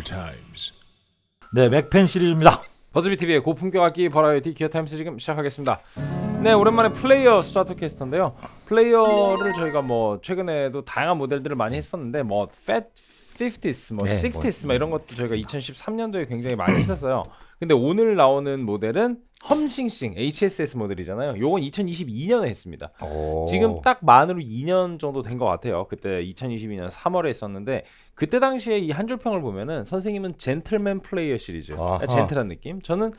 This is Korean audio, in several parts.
Times. 네, 맥펜 시리즈입니다. 버즈비TV의 고품격 악기 버라이어티 기어타임스 지금 시작하겠습니다. 네, 오랜만에 플레이어 스트라토캐스터인데요. 플레이어를 저희가 뭐 최근에도 다양한 모델들을 많이 했었는데 뭐 팻 50s, 뭐 60s 뭐 이런 것도 저희가 2013년도에 굉장히 많이 했었어요. 근데 오늘 나오는 모델은 험싱싱 HSS 모델이잖아요. 요건 2022년에 했습니다. 지금 딱 만으로 2년 정도 된 것 같아요. 그때 2022년 3월에 했었는데 그때 당시에 이 한 줄평을 보면은 선생님은 젠틀맨 플레이어 시리즈, 젠틀한 느낌. 저는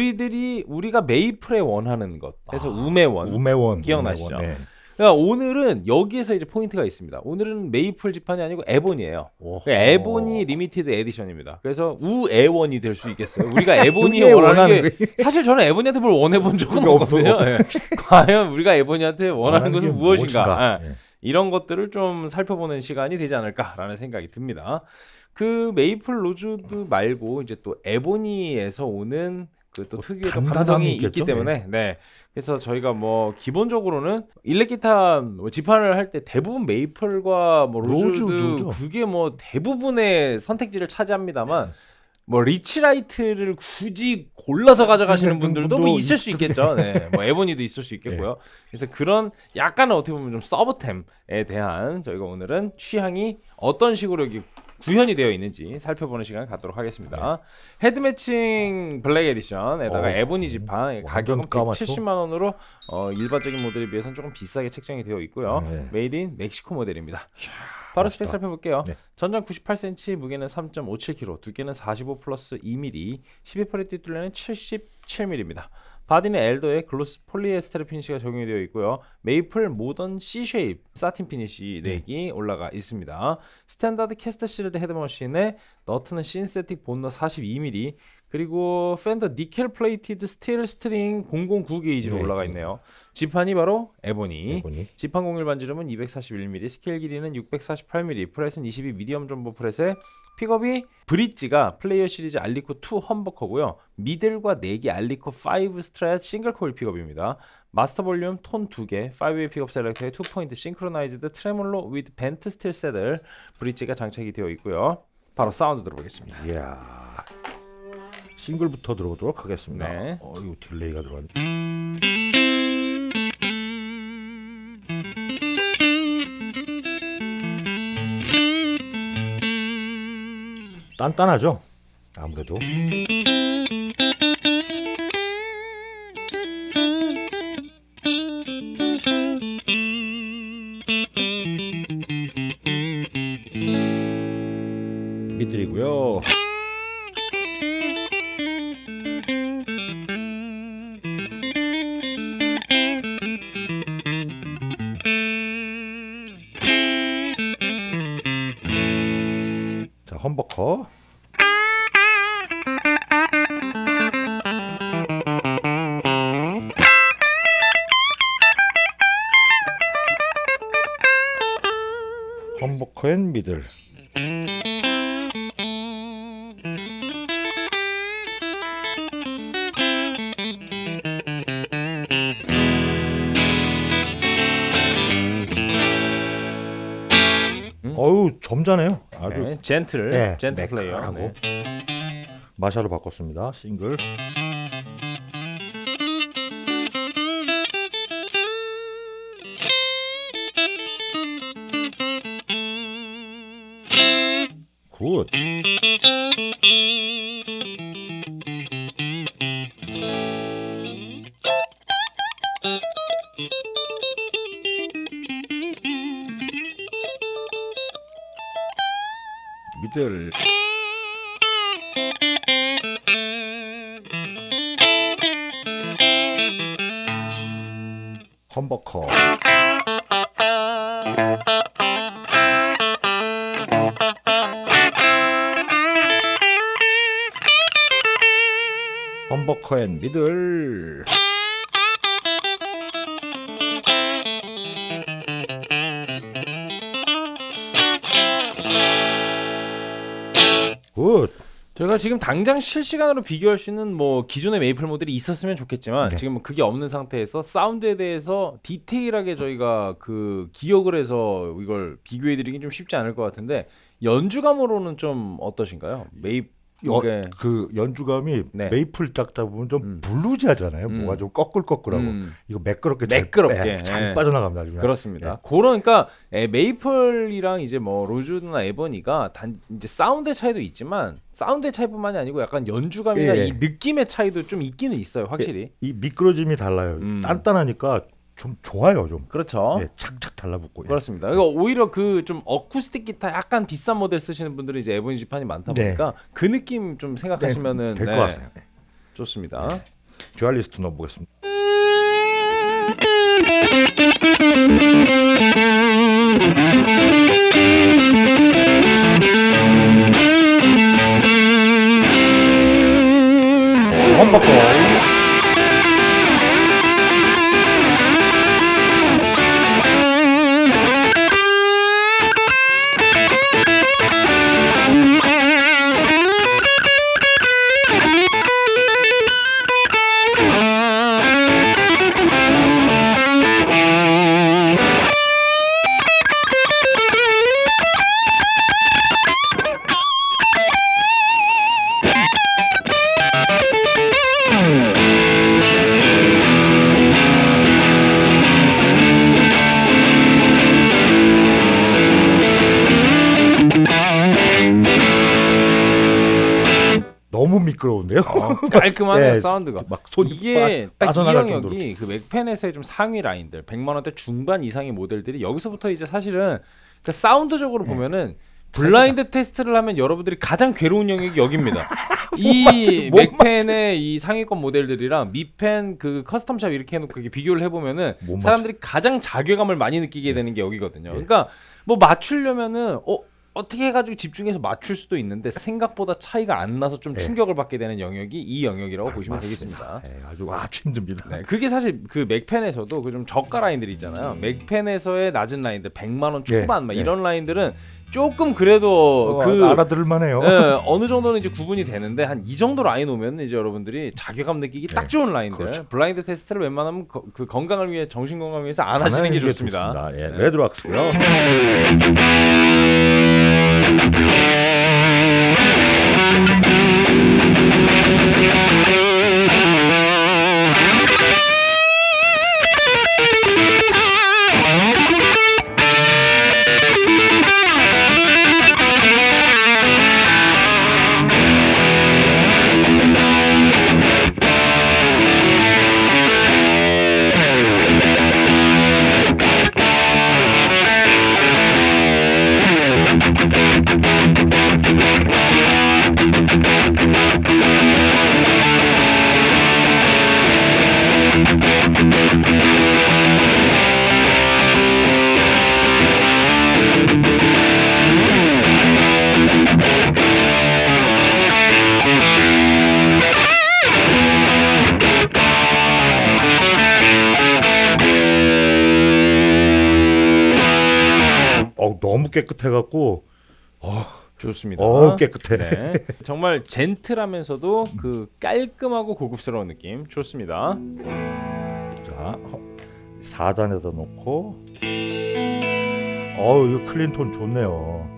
우리가 메이플에 원하는 것 해서 우메원 기억나시죠? 네. 그러니까 오늘은 여기에서 이제 포인트가 있습니다. 오늘은 메이플 지판이 아니고 에본이에요. 그러니까 에본이 리미티드 에디션입니다. 그래서 우에원이 될 수 있겠어요. 우리가 에본이 원하는 게 사실 저는 에본이한테 뭘 원해본 적은 없거든요. 네. 과연 우리가 에본이한테 원하는 것은 무엇인가? 네. 이런 것들을 좀 살펴보는 시간이 되지 않을까라는 생각이 듭니다. 그 메이플 로즈우드 말고 이제 또 에보니에서 오는 그 또 특유의 감성이 있기 때문에 네. 그래서 저희가 뭐 기본적으로는 일렉기타 뭐 지판을 할 때 대부분 메이플과 뭐 로즈우드 그게 뭐 대부분의 선택지를 차지합니다만 뭐 리치라이트를 굳이 골라서 가져가시는 분들도 뭐 있을 수 있겠죠. 네. 뭐 에보니도 있을 수 있겠고요. 그래서 그런 약간은 어떻게 보면 좀 서브템에 대한 저희가 오늘은 취향이 어떤 식으로 이렇게 구현이 되어 있는지 살펴보는 시간을 갖도록 하겠습니다. 헤드 매칭 블랙 에디션에다가 에보니 지판 가격은 170만 원으로 일반적인 모델에 비해서는 조금 비싸게 책정이 되어 있고요. 메이드 인 멕시코 모델입니다. 바로 스펙 살펴볼게요. 전장 98cm, 무게는 3.57kg, 두께는 45 플러스 2mm, 12%의 뒷둘레는 77mm입니다. 바디는 엘더의 글로스 폴리에스테르 피니시가 적용이 되어 있고요. 메이플 모던 C-쉐입 사틴 피니시 넥이 올라가 있습니다. 스탠다드 캐스트 실드 헤드머신에 너트는 신세틱 본너 42mm, 그리고 팬더 니켈 플레이티드 스틸 스트링 009 게이지로 올라가 있네요. 지판이 바로 에보니. 지판 공률 반지름은 241mm, 스케일 길이는 648mm, 프렛은 22 미디엄 점보 프렛에 픽업이 브릿지가 플레이어 시리즈 알리코 2 험버커고요. 미들과 4개 알리코 5 스트랫 싱글 코일 픽업입니다. 마스터 볼륨 톤 2개, 5웨이 픽업 셀렉터에 2포인트 싱크로나이즈드 트레몰로 위드 벤트 스틸 세들 브릿지가 장착이 되어 있고요. 바로 사운드 들어보겠습니다. 이야, 싱글부터 들어보도록 하겠습니다. 네. 이거 딜레이가 들어갔네. 단단하죠? 아무래도. 미들이고요. 자, 험버커. 험버커 앤 미들. 어우, 점잖아요. 아주 젠틀 플레이어. 마샤로 바꿨습니다. 싱글. 굿. 미들. 험버커. 험버커 앤 미들. 굿. 저희가 지금 당장 실시간으로 비교할 수 있는 뭐 기존의 메이플 모델이 있었으면 좋겠지만 지금 그게 없는 상태에서 사운드에 대해서 디테일하게 저희가 그 기억을 해서 이걸 비교해 드리긴 좀 쉽지 않을 것 같은데 연주감으로는 좀 어떠신가요? 이게 그 연주감이 네. 메이플 닦다 보면 좀 블루지하잖아요. 뭐가 좀 꺼끌꺼끌하고 이거 매끄럽게 잘 빠져나갑니다. 아주 그렇습니다. 그러니까 메이플이랑 이제 뭐 로즈우드나 에버니가 이제 사운드의 차이도 있지만 사운드의 차이뿐만이 아니고 약간 연주감이나 이 느낌의 차이도 좀 있기는 있어요. 확실히 이 미끄러짐이 달라요. 단단하니까 좀 좋아요, 좀. 그렇죠. 착착 달라붙고. 그렇습니다. 그러니까 오히려 그 좀 어쿠스틱 기타 약간 비싼 모델 쓰시는 분들이 이제 에보니 지판이 많다 보니까 그 느낌 좀 생각하시면은 될 것 같아요. 좋습니다. 듀얼리스트 넣어보겠습니다. 원바꿔. 너무 미끄러운데요? 깔끔하네요. 사운드가. 막 손이 이게 딱 이 빠져나갈 영역이 그 맥펜에서의 좀 상위 라인들 100만 원대 중반 이상의 모델들이 여기서부터 이제 사실은 그러니까 사운드적으로 보면은 블라인드 테스트를 하면 여러분들이 가장 괴로운 영역이 여기입니다. 이 맥펜의 이 상위권 모델들이랑 미펜 그 커스텀샵 이렇게 해놓고 비교를 해보면은 사람들이 가장 자괴감을 많이 느끼게 되는 게 여기거든요. 그러니까 뭐 맞추려면은 어떻게 해가지고 집중해서 맞출 수도 있는데 생각보다 차이가 안 나서 좀 충격을 받게 되는 영역이 이 영역이라고 보시면 되겠습니다. 아주 힘듭니다. 네, 그게 사실 그 맥펜에서도 그 좀 저가 라인들 있잖아요. 맥펜에서의 낮은 라인들 100만 원 초반 막 이런 라인들은 조금 그래도 알아들을만해요. 어느 정도는 이제 구분이 되는데 한 이 정도 라인 오면 이제 여러분들이 자괴감 느끼기 딱 좋은 라인들. 그렇죠. 블라인드 테스트를 웬만하면 그 건강을 위해 정신 건강을 위해서 안 하시는 게 좋습니다. 레드락스고요. 너무 깨끗해갖고 좋습니다. 깨끗해. 네. 정말 젠틀하면서도 그 깔끔하고 고급스러운 느낌 좋습니다. 자, 4단에다 놓고 이거 클린톤 좋네요.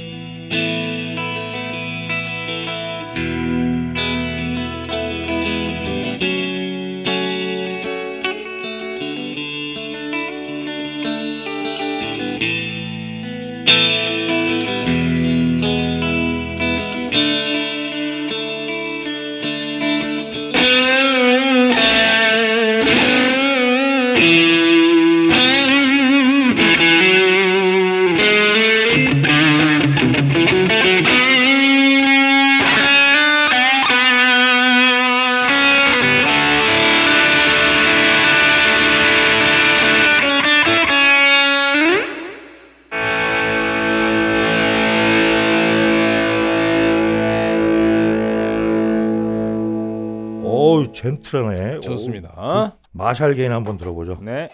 젠틀하네. 좋습니다. 마샬 게인 한번 들어보죠. 네.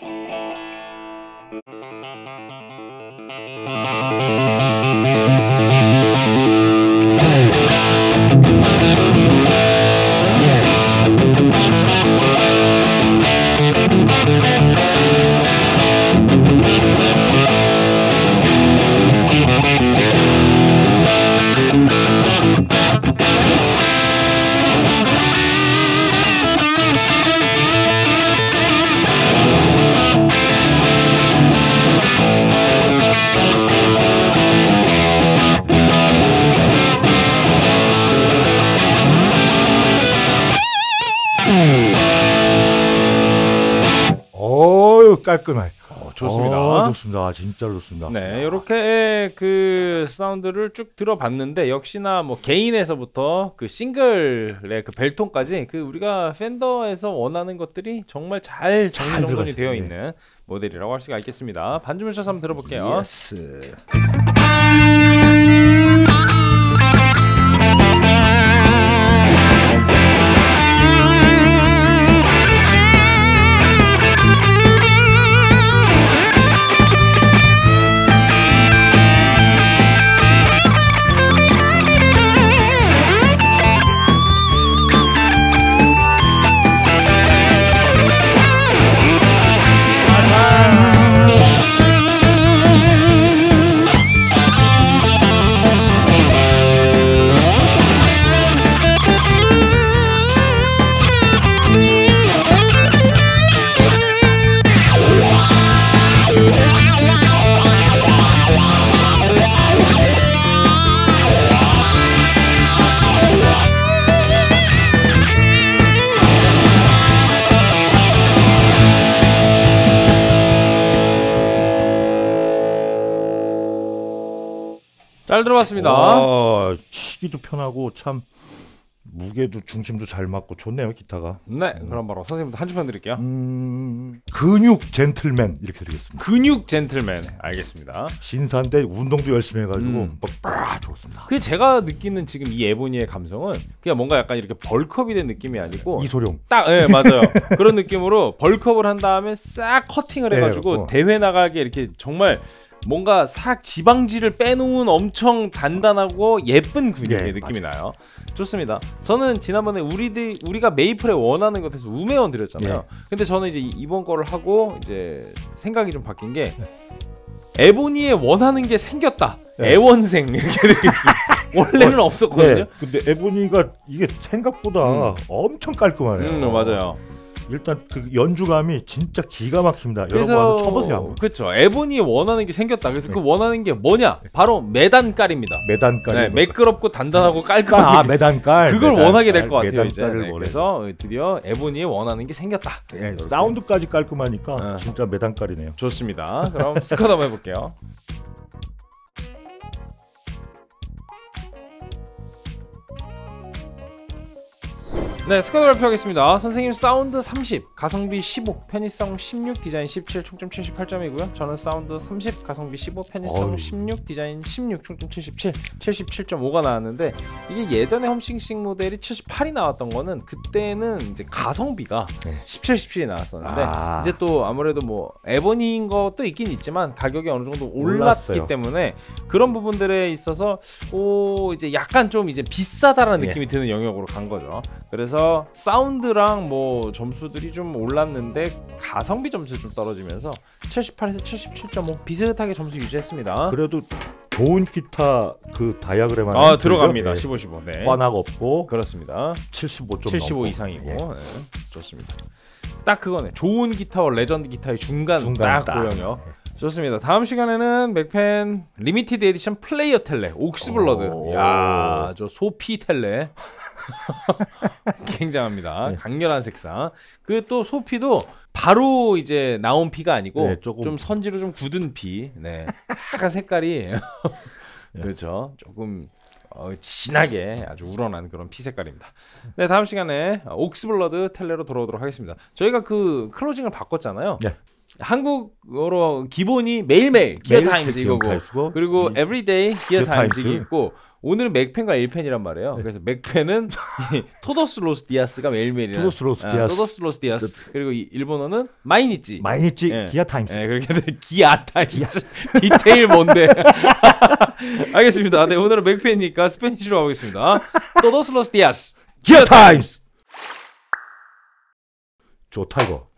깔끔해. 좋습니다. 좋습니다. 진짜 좋습니다. 네, 이렇게 그 사운드를 쭉 들어봤는데 역시나 뭐 개인에서부터 그 싱글의 그 벨통까지 그 우리가 팬더에서 원하는 것들이 정말 잘 정리정돈이 되어 있는 모델이라고 할 수가 있겠습니다. 반주문 샷 한번 들어볼게요. 예스. 잘 들어봤습니다. 치기도 편하고 참 무게도 중심도 잘 맞고 좋네요 기타가. 네, 그럼 바로 선생님부터 한 주만 드릴게요. 근육 젠틀맨 이렇게 드리겠습니다. 근육 젠틀맨. 알겠습니다. 신사인데 운동도 열심히 해가지고 좋습니다. 그 제가 느끼는 지금 이 에보니의 감성은 그냥 뭔가 약간 이렇게 벌크업이 된 느낌이 아니고 이소룡. 딱, 예, 맞아요. 그런 느낌으로 벌크업을 한 다음에 싹 커팅을 해가지고 대회 나가게 이렇게 정말 뭔가 싹 지방질을 빼놓은 엄청 단단하고 예쁜 근육의 느낌이 나요. 좋습니다. 저는 지난번에 우리가 메이플에 원하는 것에서 우메원 드렸잖아요. 근데 저는 이제 이번 거를 하고 이제 생각이 좀 바뀐 게 에보니에 원하는 게 생겼다. 애원생 이렇게 드리겠습니다. 원래는 없었거든요. 근데 에보니가 이게 생각보다 엄청 깔끔하네요. 맞아요. 일단 그 연주감이 진짜 기가 막힙니다. 여러분 한번 쳐보세요. 한번. 그렇죠. 에보니에 원하는 게 생겼다. 그래서 그 원하는 게 뭐냐? 바로 매단깔입니다. 매단깔. 네, 매끄럽고 단단하고 깔끔한. 매단깔. 그걸 원하게 될 것 같아요 이제. 네, 그래서 드디어 에보니에 원하는 게 생겼다. 사운드까지 깔끔하니까 진짜 매단깔이네요. 좋습니다. 그럼 스쿼드 한번 해볼게요. 네, 스쿼드 발표하겠습니다. 선생님 사운드 30, 가성비 15, 편의성 16, 디자인 17, 총점 78점이고요. 저는 사운드 30, 가성비 15, 편의성 16, 디자인 16, 총점 77, 77.5가 나왔는데 이게 예전에 험싱싱 모델이 78이 나왔던 거는 그때는 이제 가성비가 17, 17이 나왔었는데 이제 또 아무래도 뭐 에보니인 것도 있긴 있지만 가격이 어느 정도 올랐기 때문에 그런 부분들에 있어서 이제 약간 좀 이제 비싸다라는 느낌이 드는 영역으로 간 거죠. 그래서 사운드랑 뭐 점수들이 좀 올랐는데 가성비 점수 좀 떨어지면서 78에서 77.5 비슷하게 점수 유지했습니다. 그래도 좋은 기타 그 다이아그램 안에 들어갑니다. 15, 15. 네. 꽈낙 없고 그렇습니다. 75 이상이고 네, 좋습니다. 딱 그거네. 좋은 기타와 레전드 기타의 중간 딱 고영역. 좋습니다. 다음 시간에는 맥펜 리미티드 에디션 플레이어 텔레 옥스블러드. 야, 저 소피 텔레. 굉장합니다. 강렬한 색상. 그 또 소피도 바로 이제 나온 피가 아니고 좀 선지로 좀 굳은 피. 네. 약간 색깔이 그렇죠. 조금 진하게 아주 우러난 그런 피 색깔입니다. 네, 다음 시간에 옥스블러드 텔레로 돌아오도록 하겠습니다. 저희가 그 클로징을 바꿨잖아요. 한국어로 기본이 매일매일 기어 타임즈 이거고 그리고 에브리데이 기어 타임즈 이게 있고 오늘은 맥펜과 일펜이란 말이에요. 그래서 맥펜은 토도스 로스 디아스가 매일매일이라. 토도스 로스 디아스. 그리고 일본어는 마이니치 기아 타임스. 그렇게 기아 타임스. 디테일 뭔데? 알겠습니다. 네, 오늘은 맥펜이니까 스페니쉬로 가보겠습니다. 토도스 로스 디아스 기아 타임스. 좋다 이거.